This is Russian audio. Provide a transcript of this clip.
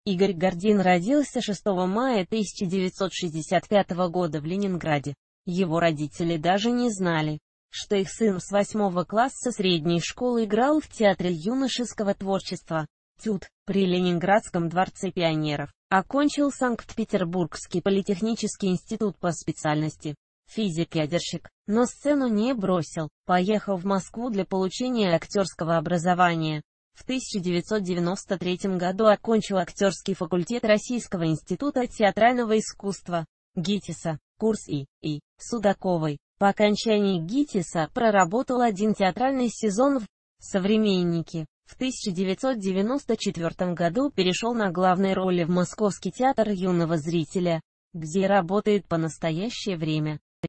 Игорь Гордин родился 6 мая 1965 года в Ленинграде. Его родители даже не знали, что их сын с 8 класса средней школы играл в Театре юношеского творчества (ТЮТ) при Ленинградском дворце пионеров. Окончил Санкт-Петербургский политехнический институт по специальности физик-ядерщик, но сцену не бросил, поехал в Москву для получения актерского образования. В 1993 году окончил актерский факультет Российского института театрального искусства ГИТИСа, курс И. Судаковой. По окончании ГИТИСа проработал один театральный сезон в «Современнике». В 1994 году перешел на главные роли в Московский театр юного зрителя, где работает по настоящее время.